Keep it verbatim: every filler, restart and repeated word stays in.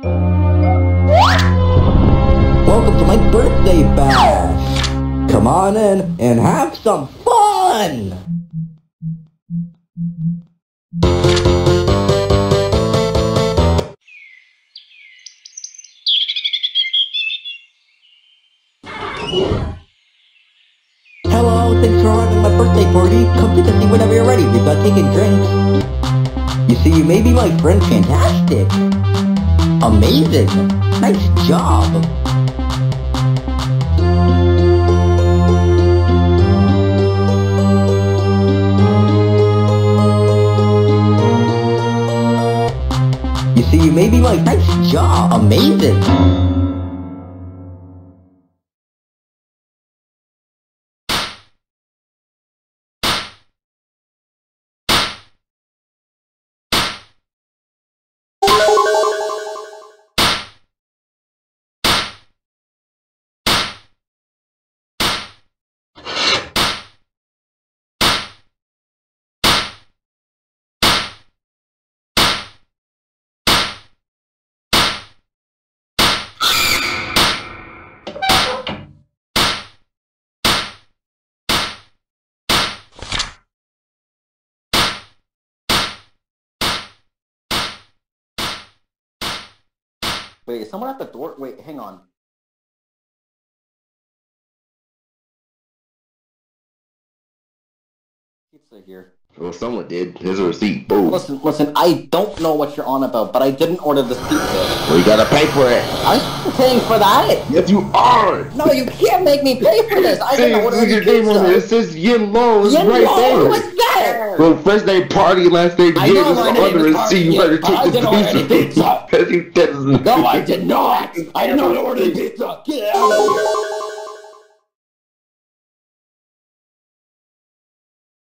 Welcome to my birthday bash! Come on in and have some fun! Hello, thanks for arriving at my birthday party. Come take a seat whenever you're ready. We've got cake and drinks. You see, you may be my friend. Fantastic! Amazing! Nice job! You see, you may be my nice job! Amazing! Wait, is someone at the door? Wait, hang on. Pizza here. Well, someone did. Here's a receipt. Boom. Listen, listen, I don't know what you're on about, but I didn't order this pizza. Well, you gotta pay for it. I'm paying for that? Yes, you are! No, you can't make me pay for this! I didn't order Look this at your name on it. It pizza! says Yin Lo. It's Yin right Lo? there. What's that? Well, first name party, last name I Yin. know It's my on name the is receipt. You Party, better but I take the didn't order any pizza. pizza. Because you didn't. No, I did not! I did not order the pizza! Get out of here!